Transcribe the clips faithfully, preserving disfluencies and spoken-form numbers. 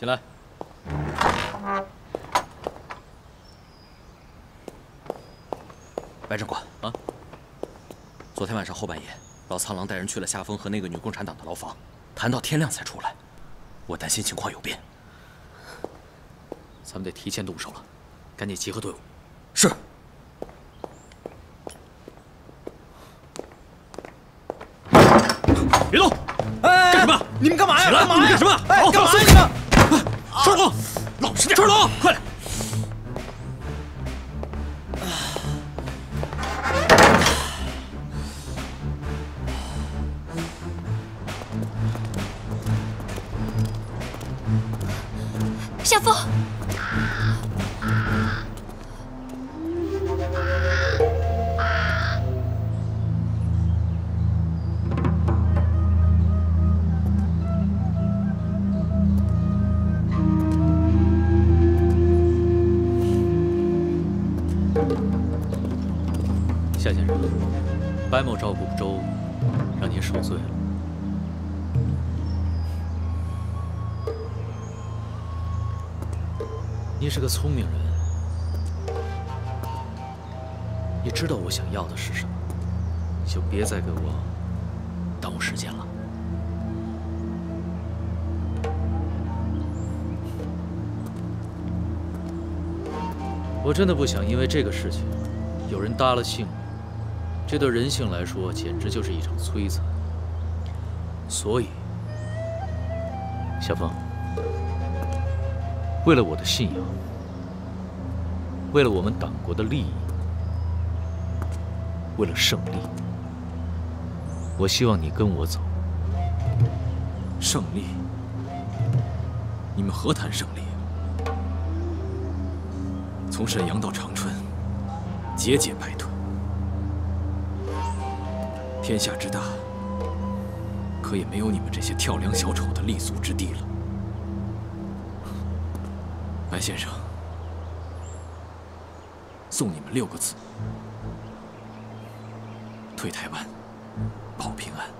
进来。 白长官啊，昨天晚上后半夜，老苍狼带人去了夏风和那个女共产党的牢房，谈到天亮才出来。我担心情况有变， 咱们得提前动手了，赶紧集合队伍。 是。 别动！ 哎， 干什么？ 你们干嘛呀？ 起来！ 干嘛呀？ 干什么？ 哎，干嘛呀？你们！ 春龙，老实点！春龙，快点！ 夏风。 夏先生，白某照顾不周，让您受罪了。您是个聪明人，也知道我想要的是什么，就别再给我耽误时间了。我真的不想因为这个事情，有人搭了性命。 这对人性来说，简直就是一场摧残。所以，夏风，为了我的信仰，为了我们党国的利益，为了胜利，我希望你跟我走。 胜利？你们何谈胜利？从沈阳到长春，节节败退。 天下之大，可也没有你们这些跳梁小丑的立足之地了。白先生，送你们六个字：退台湾，保平安。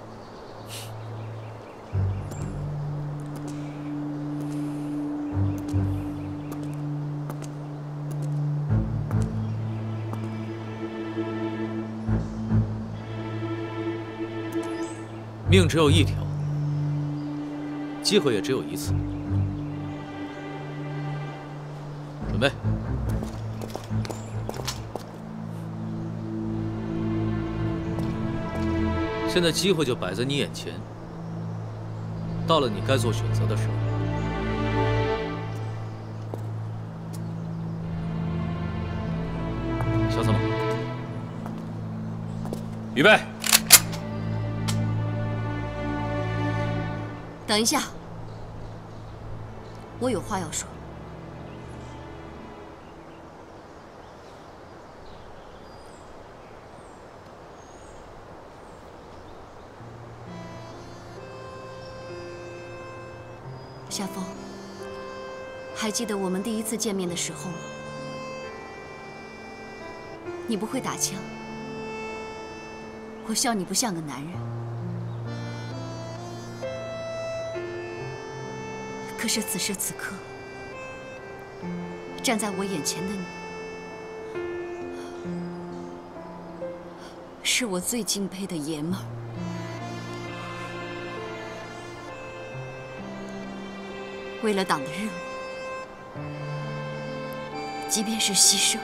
命只有一条，机会也只有一次。准备。现在机会就摆在你眼前，到了你该做选择的时候。小草马，预备。 等一下，我有话要说。夏风，还记得我们第一次见面的时候吗？你不会打枪，我笑你不像个男人。 可是此时此刻，站在我眼前的你，是我最敬佩的爷们儿。为了党的任务，即便是牺牲，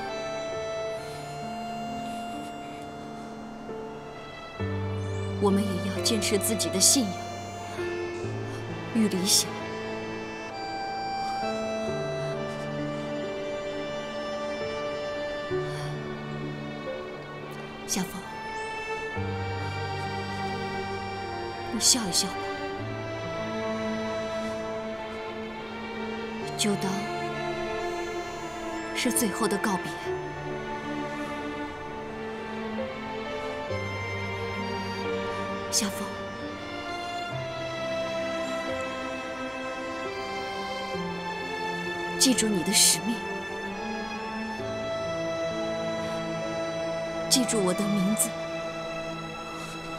我们也要坚持自己的信仰与理想。 夏风，你笑一笑吧，就当是最后的告别。夏风，记住你的使命。 记住我的名字，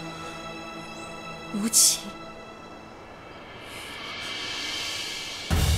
吴奇。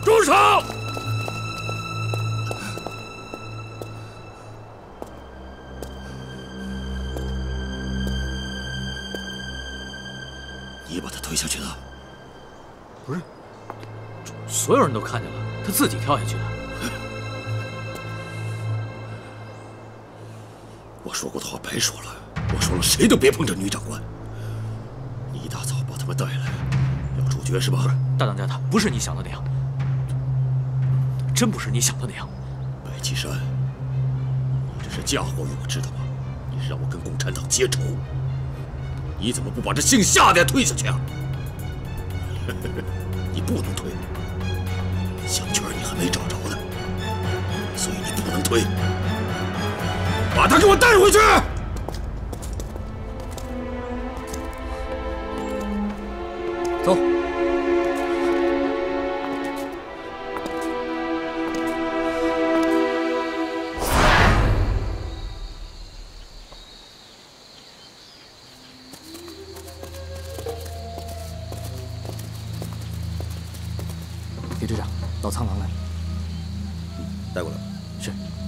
住手！你把他推下去的？ 不是，所有人都看见了，他自己跳下去的。 我说过的话白说了，我说了谁都别碰这女长官。你一大早把他们带来，要处决是吧？ 大当家的，不是你想的那样，真不是你想的那样。 白岐山，你这是嫁祸于我，知道吗？你是让我跟共产党结仇。你怎么不把这姓夏的推下去啊？你不能推，项圈你还没找着呢，所以你不能推。把他给我带回去！ 走。 李队长，老苍狼来了。 嗯，带过来。 是。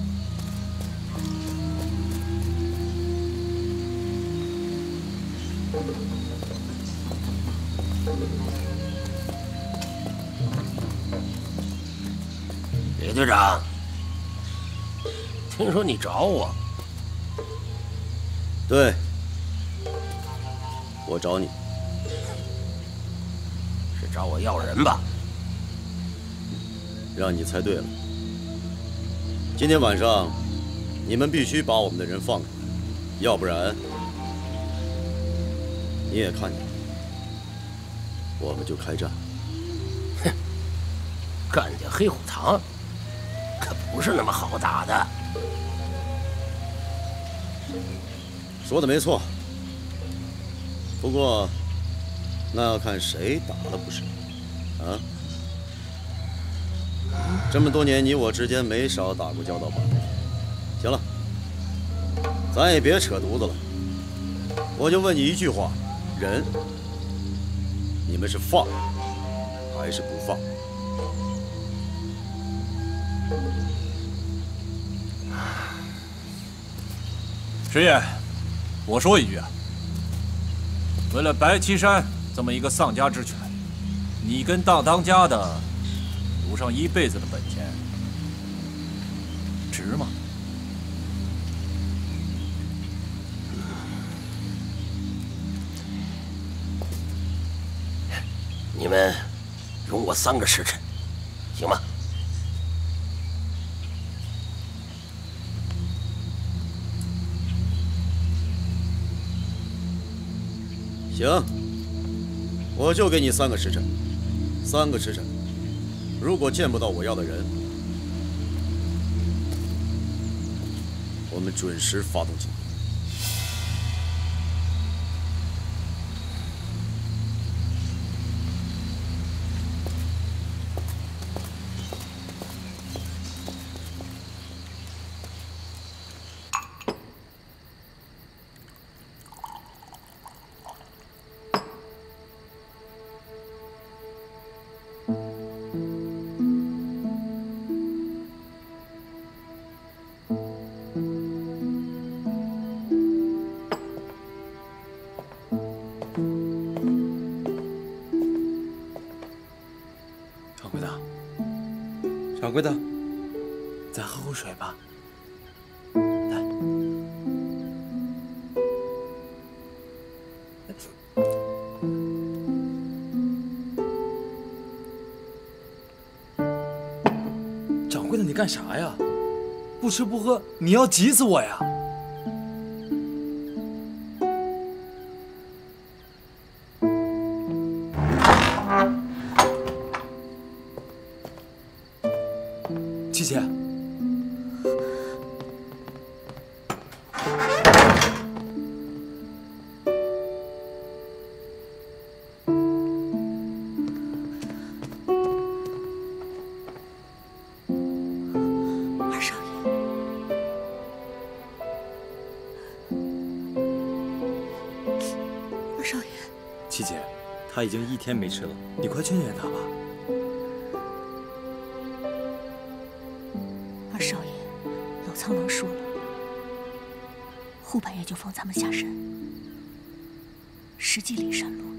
李队长，听说你找我？ 对，我找你， 是找我要人吧？ 让你猜对了。今天晚上，你们必须把我们的人放出来，要不然你也看见了，我们就开战。 哼，干掉黑虎堂，可不是那么好打的。 说的没错，不过那要看谁打了不是？啊？这么多年，你我之间没少打过交道吧？行了，咱也别扯犊子了。我就问你一句话：人，你们是放还是不放？ 石爷，我说一句啊，为了白岐山这么一个丧家之犬，你跟大当家的赌上一辈子的本钱，值吗？ 你们容我三个时辰，行吗？ 行，我就给你三个时辰，三个时辰。如果见不到我要的人，我们准时发动进攻。 掌柜的，掌柜的，再喝口水吧。来，掌柜的，你干啥呀？不吃不喝，你要急死我呀！七姐， 二少爷，二少爷， 七姐，他已经一天没吃了，你快劝劝他吧。 苍狼说了，后半夜就放咱们下山，十几里山路呢。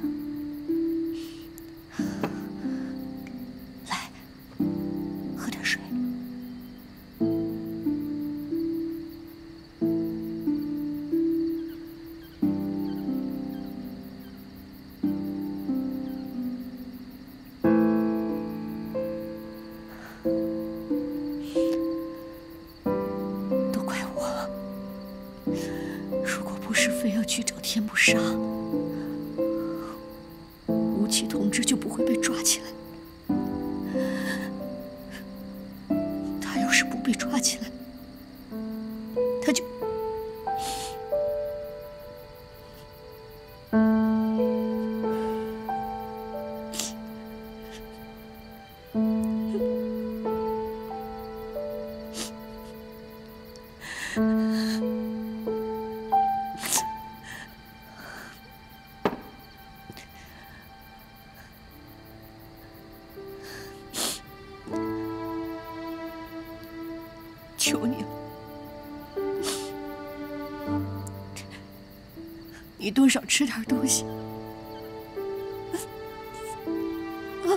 来，喝点水。去找天不杀，吴起同志就不会被抓起来。他要是不被抓起来，他就……求你了，你多少吃点东西。啊！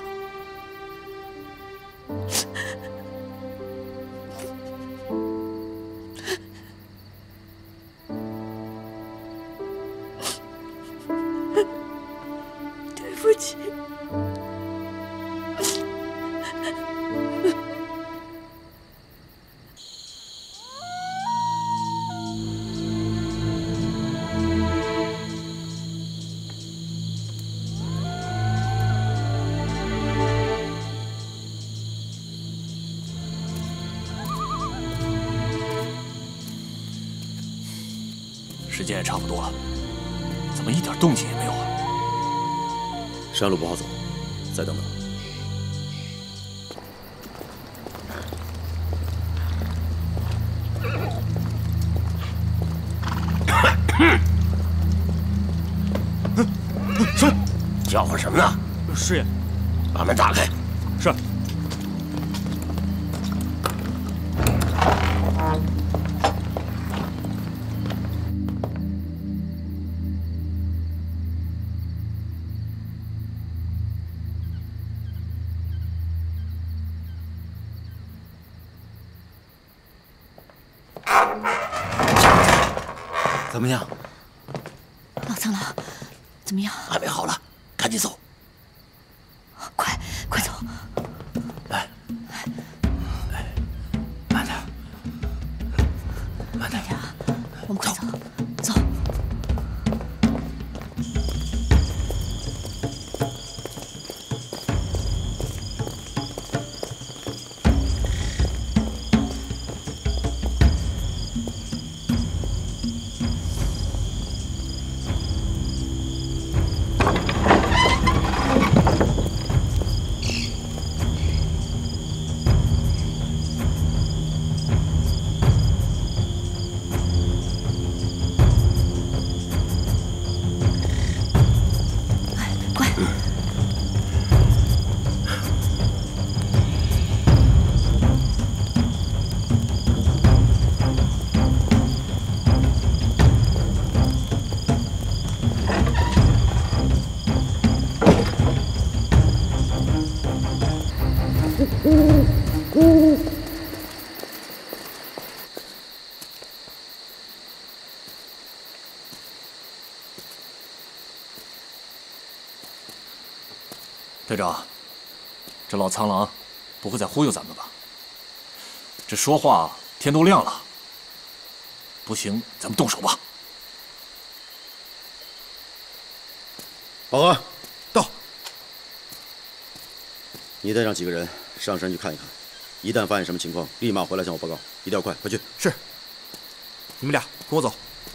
对不起。 时间也差不多了，怎么一点动静也没有啊？ 山路不好走，再等等。 什么？叫唤什么呢？ 师爷， 把门打开。 是。 怎么样？ 老苍狼，怎么样？ 还没好了，赶紧走。 快，快走！ 来，来，慢点，慢点啊！我们快走，走。 队长，这老苍狼不会再忽悠咱们吧？这说话天都亮了，不行，咱们动手吧。 报告， 到。 你带上几个人上山去看一看，一旦发现什么情况，立马回来向我报告，一定要快，快去。 是。你们俩跟我走。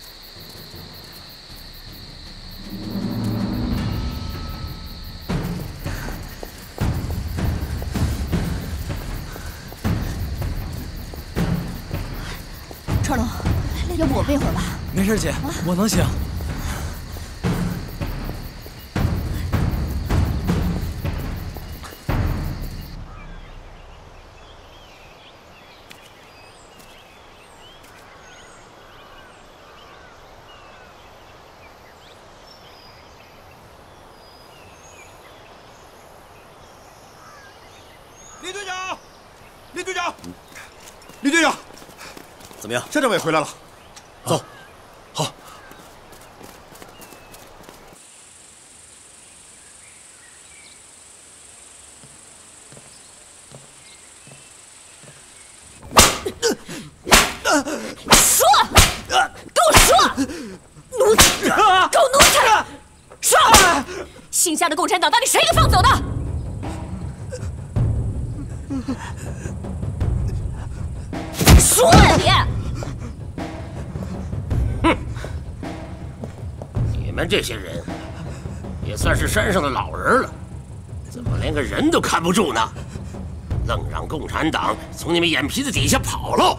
川龙，要不我背会儿吧？ 没事，姐，我能行。 李队长，李队长，李队长， 怎么样？ 县政委回来了， 走。 好。 说，给我说，奴才，狗奴才，说，姓夏的共产党到底谁给放走的？说呀你！ 哼，你们这些人也算是山上的老人了，怎么连个人都看不住呢？愣让共产党从你们眼皮子底下跑了，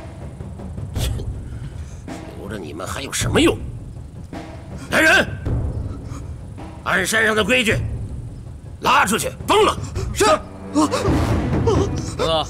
留着你们还有什么用？来人，按山上的规矩，拉出去崩了。 是。 等等。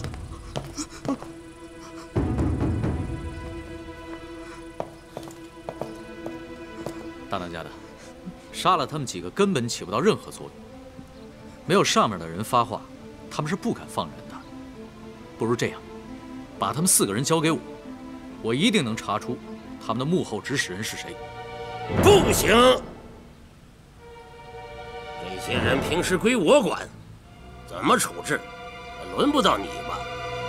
大当家的，杀了他们几个根本起不到任何作用。没有上面的人发话，他们是不敢放人的。不如这样，把他们四个人交给我，我一定能查出他们的幕后指使人是谁。 不行，这些人平时归我管，怎么处置，轮不到你吧？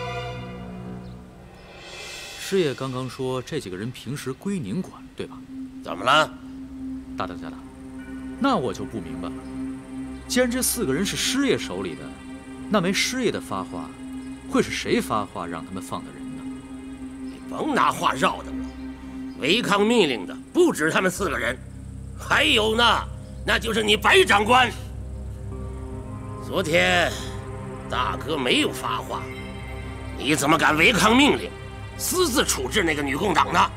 师爷刚刚说这几个人平时归您管，对吧？ 怎么了？ 大当家的，那我就不明白了。既然这四个人是师爷手里的，那没师爷的发话，会是谁发话让他们放的人呢？ 你甭拿话绕的我，违抗命令的不止他们四个人，还有呢，那就是你白长官。昨天大哥没有发话，你怎么敢违抗命令，私自处置那个女共党呢？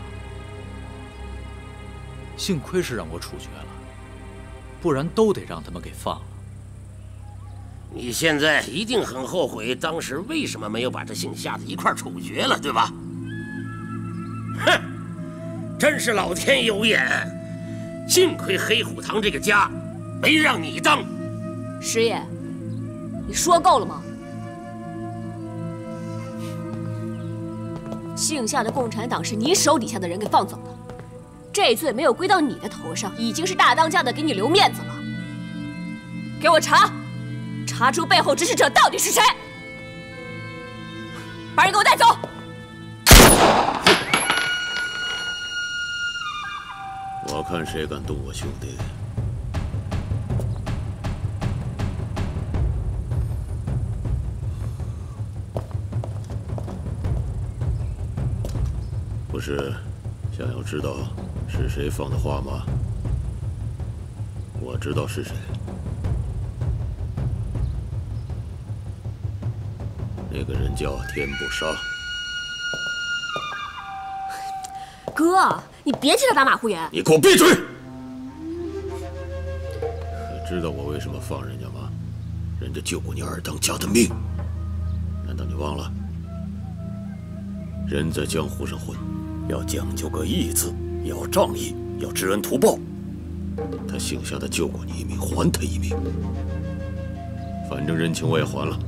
幸亏是让我处决了，不然都得让他们给放了。 你现在一定很后悔当时为什么没有把这姓夏的一块处决了，对吧？哼，真是老天有眼，幸亏黑虎堂这个家没让你当。 师爷，你说够了吗？姓夏的共产党是你手底下的人给放走的。这罪没有归到你的头上，已经是大当家的给你留面子了。给我查，查出背后指使者到底是谁，把人给我带走。 我看谁敢动我兄弟！不是想要知道是谁放的话吗？我知道是谁。那个人叫天不杀。 哥，你别替他打马虎眼。 你给我闭嘴！你知道我为什么放人家吗？人家救过你二当家的命，难道你忘了？人在江湖上混，要讲究个义字，要仗义，要知恩图报。他姓夏的救过你一命，还他一命。反正人情我也还了。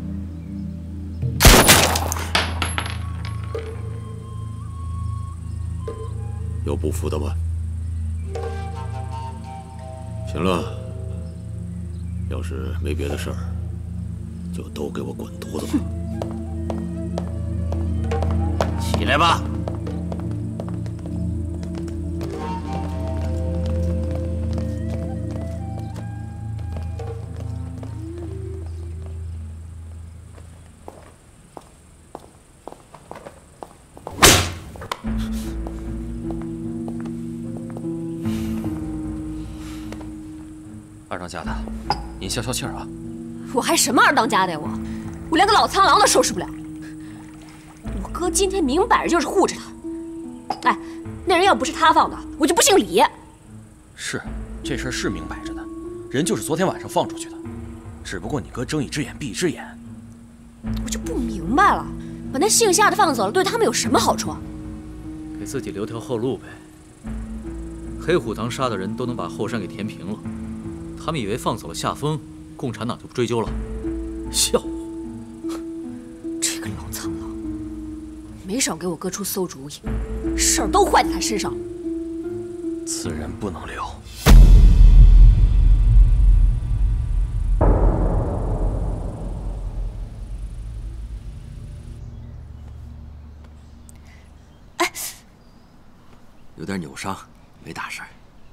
有不服的吗？行了，要是没别的事儿，就都给我滚犊子吧！ 起来吧。 二当家的，您消消气儿啊！ 我还什么二当家的呀？我，我连个老苍狼都收拾不了。我哥今天明摆着就是护着他。哎，那人要不是他放的，我就不姓李。 是，这事儿是明摆着的，人就是昨天晚上放出去的，只不过你哥睁一只眼闭一只眼。 我就不明白了，把那姓夏的放走了，对他们有什么好处？ 给自己留条后路呗。黑虎堂杀的人都能把后山给填平了。他们以为放走了夏风，共产党就不追究了，笑话！ 没少给我哥出馊主意，事儿都坏在他身上了。 此人不能留。 哎， 有点扭伤，没大事。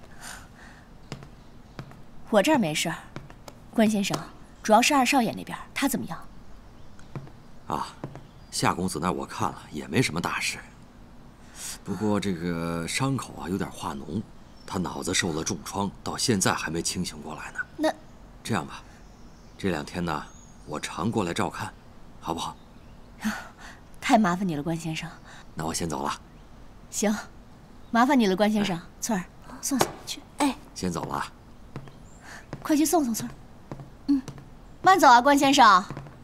我这儿没事儿，关先生，主要是二少爷那边，他怎么样？ 啊，夏公子那儿我看了，也没什么大事。不过这个伤口啊有点化脓，他脑子受了重创，到现在还没清醒过来呢。 那这样吧，这两天呢，我常过来照看，好不好？ 太麻烦你了，关先生。 那我先走了。 行，麻烦你了，关先生。翠儿，送送去。哎， 先走了。 快去送送翠儿。嗯，慢走啊，关先生。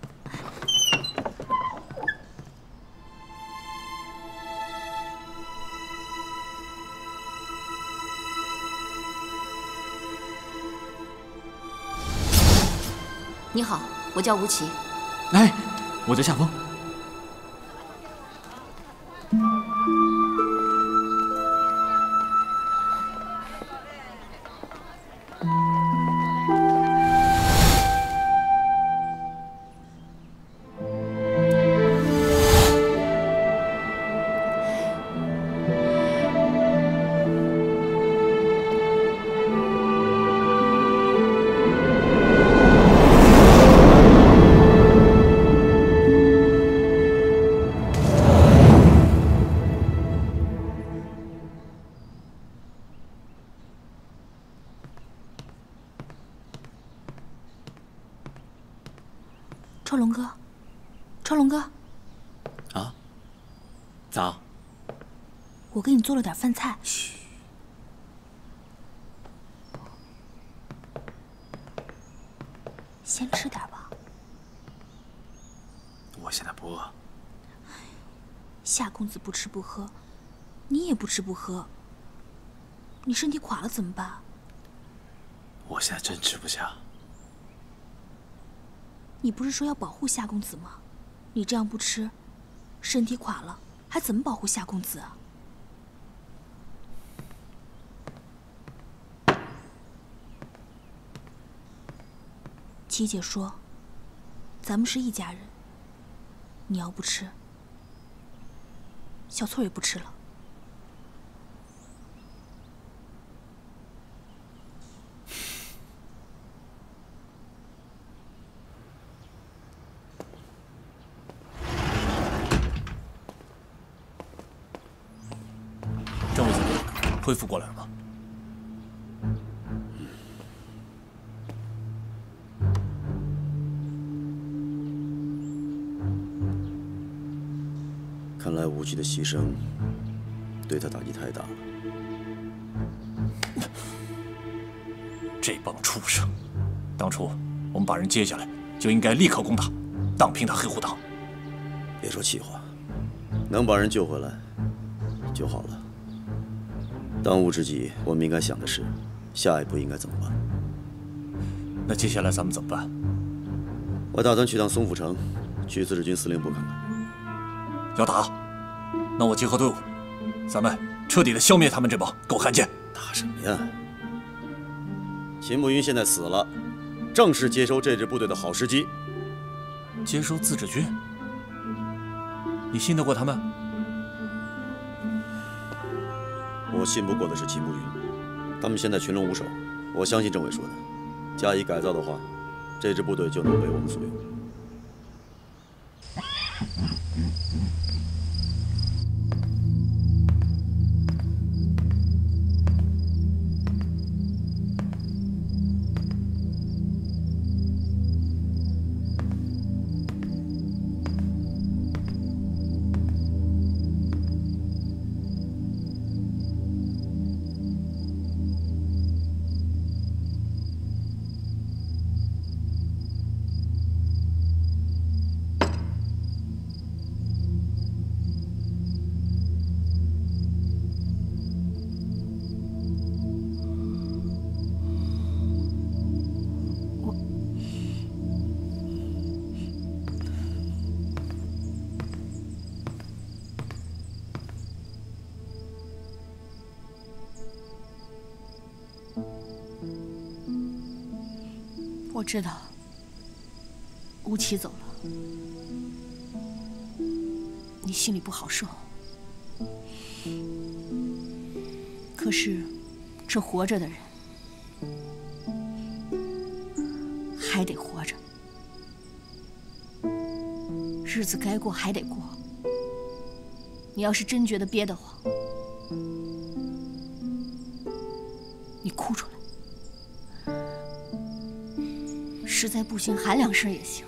你好，我叫吴奇。 哎，我叫夏风。 超龙哥，超龙哥， 啊，咋？ 我给你做了点饭菜。 嘘。 先吃点吧。 我现在不饿。 夏公子不吃不喝，你也不吃不喝，你身体垮了怎么办？ 我现在真吃不下。 你不是说要保护夏公子吗？你这样不吃，身体垮了，还怎么保护夏公子啊？琪姐说，咱们是一家人。你要不吃，小翠也不吃了。 政委怎么样？恢复过来了吗？ 看来无忌的牺牲对他打击太大了。 这帮畜生！当初我们把人接下来，就应该立刻攻打，荡平他黑虎党。 别说气话，能把人救回来就好了。当务之急，我们应该想的是，下一步应该怎么办。 那接下来咱们怎么办？ 我打算去趟松府城，去自治军司令部看看。 要打，那我结合队伍，咱们彻底的消灭他们这帮狗汉奸。 打什么呀？秦慕云现在死了，正是接收这支部队的好时机。 接收自治军？你信得过他们？ 我信不过的是秦慕云，他们现在群龙无首。我相信政委说的，加以改造的话，这支部队就能为我们所用。 我知道，吴奇走了，你心里不好受。可是，这活着的人还得活着，日子该过还得过。你要是真觉得憋得慌，你哭出来。 实在不行，喊两声也行。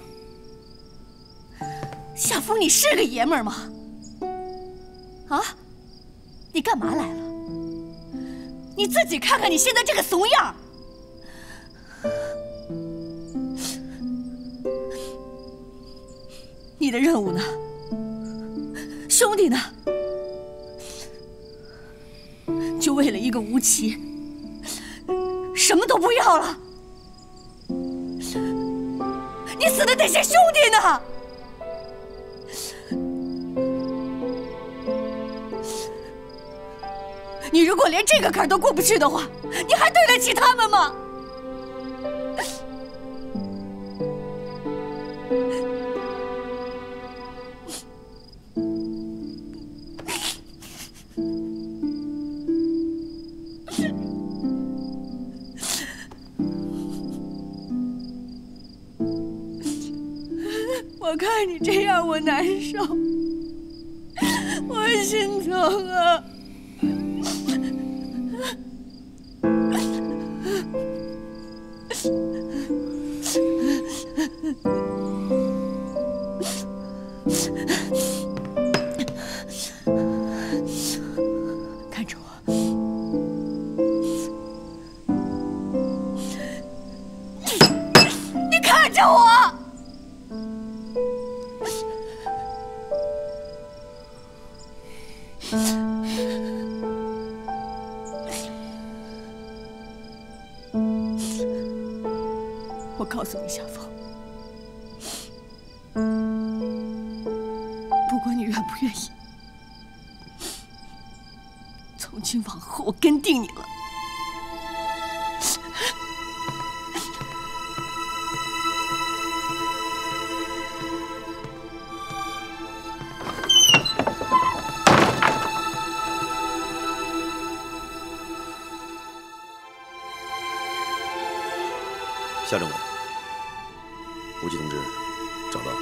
夏风，你是个爷们儿吗？啊，你干嘛来了？你自己看看你现在这个怂样！你的任务呢？兄弟呢？就为了一个吴奇，什么都不要了？ 你死的那些兄弟呢？你如果连这个坎都过不去的话，你还对得起他们吗？我看你这样，我难受，我心疼啊！看着我，你看着我。 我告诉你，夏风，不管你愿不愿意，从今往后我跟定你了。 夏政委，吴奇同志找到了。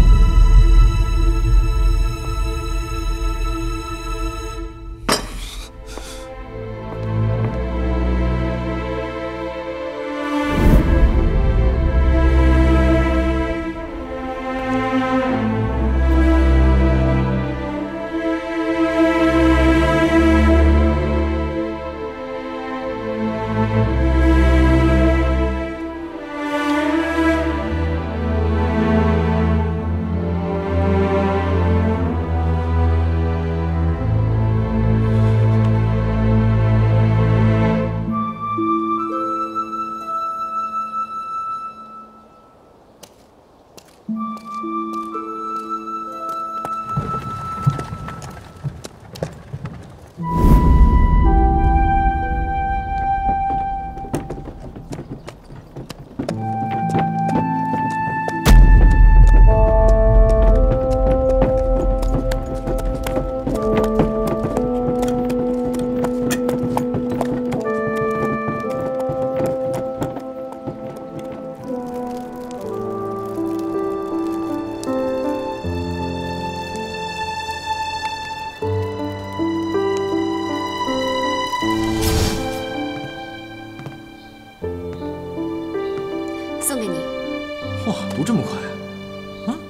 送给你。 哇，读这么快啊？啊？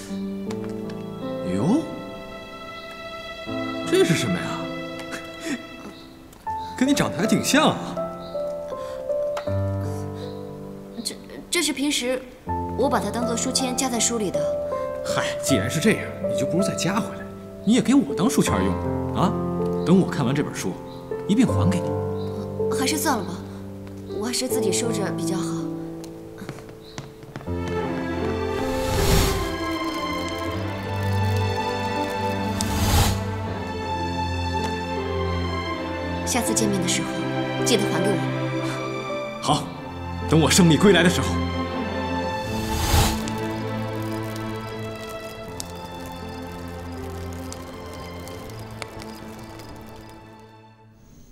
哟，这是什么呀？跟你长得还挺像啊。 这这是平时我把它当做书签夹在书里的。 嗨，既然是这样，你就不如再夹回来，你也给我当书签用啊。等我看完这本书，一并还给你。 还是算了吧，我还是自己收着比较好。 下次见面的时候，记得还给我。 好，等我胜利归来的时候，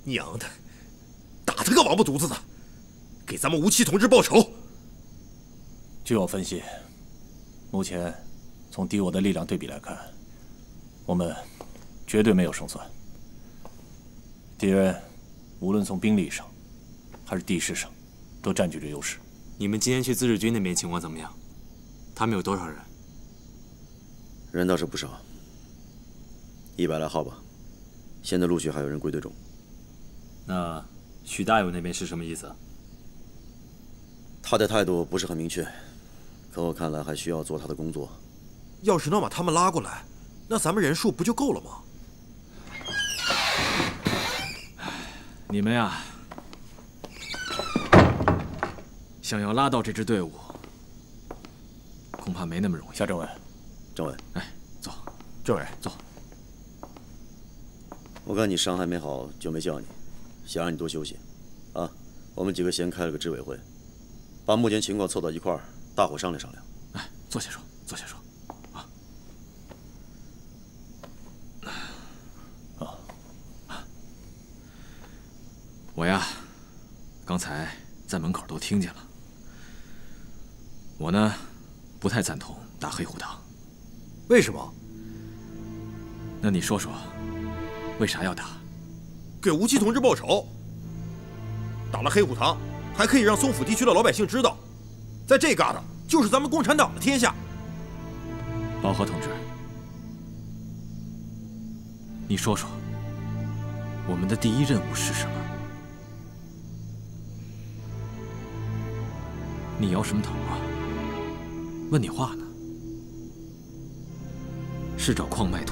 娘的，打他个王八犊子的，给咱们吴七同志报仇！ 据我分析，目前从敌我的力量对比来看，我们绝对没有胜算。敌人无论从兵力上，还是地势上，都占据着优势。 你们今天去自治军那边情况怎么样？他们有多少人？ 人倒是不少，一百来号吧。现在陆续还有人归队中。 那许大友那边是什么意思？ 他的态度不是很明确，可我看来还需要做他的工作。 要是能把他们拉过来，那咱们人数不就够了吗？ 你们呀，想要拉到这支队伍，恐怕没那么容易。 夏政委， 政委， 哎，走， 政委， 走。 我看你伤还没好，就没叫你，想让你多休息。啊，我们几个先开了个执委会，把目前情况凑到一块儿，大伙商量商量。 哎，坐下说，坐下说。啊。啊。我呀，刚才在门口都听见了。我呢，不太赞同打黑虎堂。 为什么？ 那你说说，为啥要打？ 给吴七同志报仇。打了黑虎堂，还可以让松府地区的老百姓知道，在这旮瘩就是咱们共产党的天下。 老何同志，你说说，我们的第一任务是什么？你摇什么头啊？问你话呢。是找矿脉土。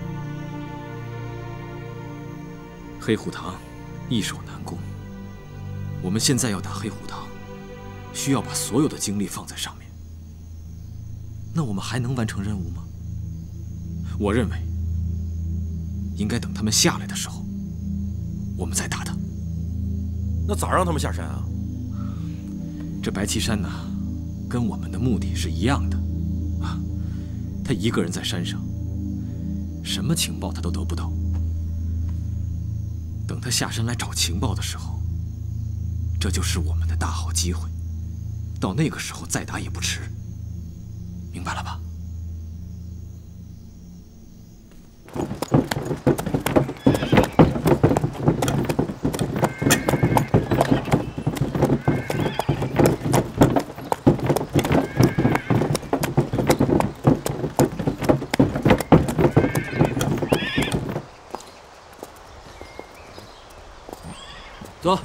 黑虎堂易守难攻，我们现在要打黑虎堂，需要把所有的精力放在上面。那我们还能完成任务吗？我认为，应该等他们下来的时候，我们再打他。 那咋让他们下山啊？ 这白旗山呢，跟我们的目的是一样的，啊，他一个人在山上，什么情报他都得不到。等他下山来找情报的时候，这就是我们的大好机会。到那个时候再打也不迟，明白了吧？走。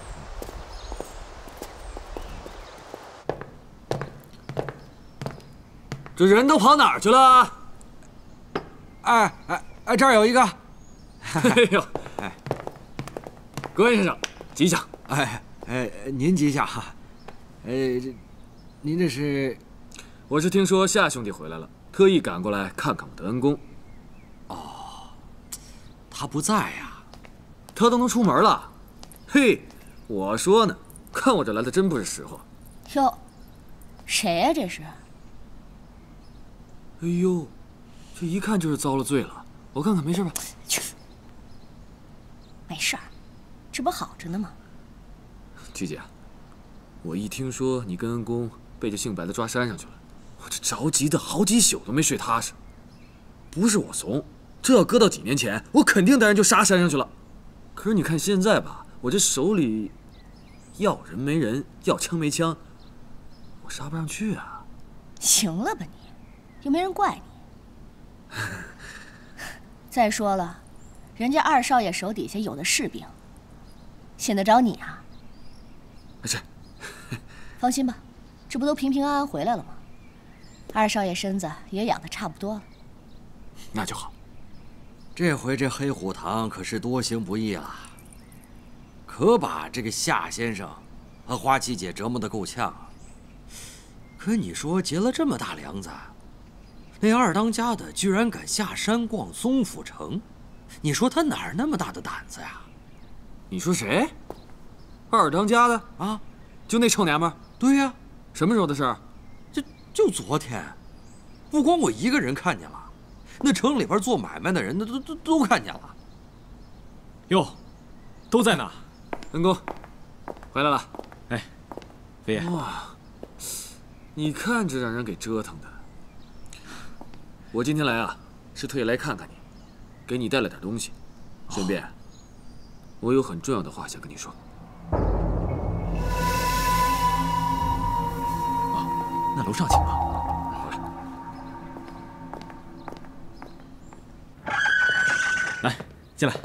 这人都跑哪儿去了？ 哎哎哎，这儿有一个。 哎呦，哎，关先生，吉祥。 哎哎，您吉祥哈。哎，这，您这是？ 我是听说夏兄弟回来了，特意赶过来看看我的恩公。 哦，他不在呀。 他都能出门了。嘿，我说呢，看我这来的真不是时候。 哟，谁呀、啊、这是？ 哎呦，这一看就是遭了罪了。我看看，没事吧？ 去，没事儿，这不好着呢吗？ 菊姐，我一听说你跟恩公被这姓白的抓山上去了，我这着急的好几宿都没睡踏实。不是我怂，这要搁到几年前，我肯定带人就杀山上去了。可是你看现在吧，我这手里要人没人，要枪没枪，我杀不上去啊。 行了吧你，又没人怪你。再说了，人家二少爷手底下有的是兵，信得着你啊？ 是。 放心吧，这不都平平安安回来了吗？二少爷身子也养得差不多了。 那就好。 这回这黑虎堂可是多行不义了，可把这个夏先生和花七姐折磨得够呛啊。可你说结了这么大梁子，那二当家的居然敢下山逛松府城，你说他哪儿那么大的胆子呀？ 你说谁？二当家的啊？ 就那臭娘们儿？ 对呀。 什么时候的事儿？ 就就昨天，不光我一个人看见了。那城里边做买卖的人，那都都都看见了。 哟，都在哪？ 恩公，回来了。 哎，飞爷。 哇，你看这让人给折腾的。我今天来啊，是特意来看看你，给你带了点东西，顺便，我有很重要的话想跟你说。 啊，那楼上请吧。 来，进来。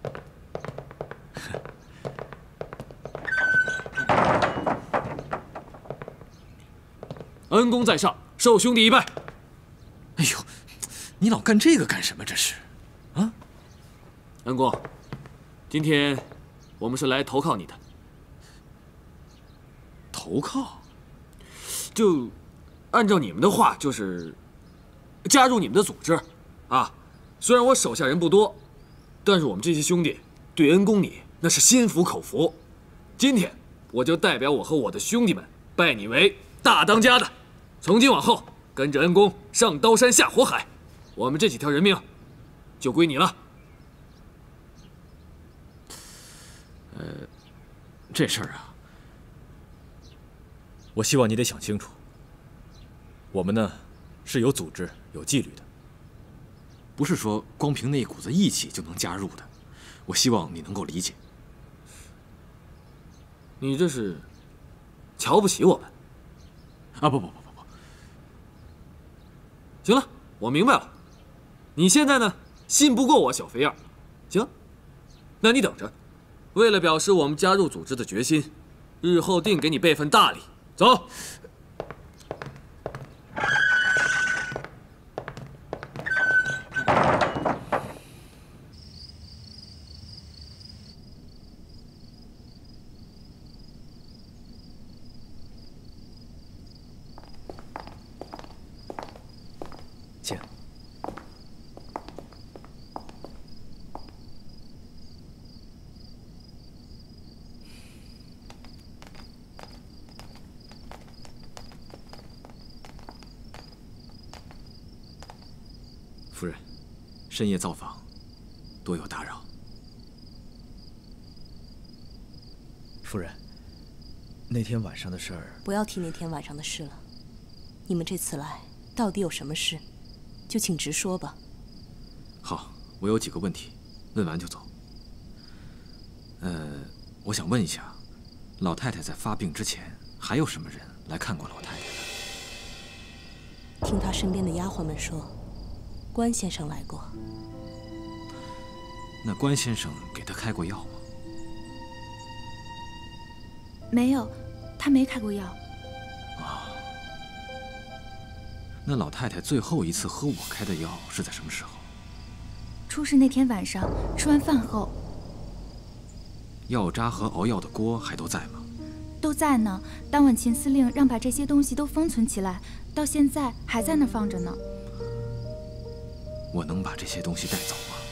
恩公在上，受兄弟一拜。 哎呦，你老干这个干什么？这是，啊？ 恩公，今天我们是来投靠你的。 投靠？ 就按照你们的话，就是加入你们的组织，啊。 虽然我手下人不多，但是我们这些兄弟对恩公你那是心服口服。今天我就代表我和我的兄弟们拜你为大当家的，从今往后跟着恩公上刀山下火海，我们这几条人命就归你了。 呃，这事儿啊，我希望你得想清楚。我们呢是有组织、有纪律的。 不是说光凭那股子义气就能加入的，我希望你能够理解。 你这是瞧不起我们？ 啊，不不不不不。 行了，我明白了。你现在呢，信不过我小肥样。行，那你等着。为了表示我们加入组织的决心，日后定给你备份大礼。走。 夫人，深夜造访，多有打扰。 夫人，那天晚上的事儿， 不要提那天晚上的事了。你们这次来到底有什么事？就请直说吧。 好，我有几个问题，问完就走。呃，我想问一下，老太太在发病之前，还有什么人来看过老太太的？ 听她身边的丫鬟们说。 关先生来过， 那关先生给他开过药吗？ 没有，他没开过药。 啊，那老太太最后一次喝我开的药是在什么时候？ 出事那天晚上，吃完饭后。 药渣和熬药的锅还都在吗？ 都在呢。当晚秦司令让把这些东西都封存起来，到现在还在那放着呢。 我能把这些东西带走吗？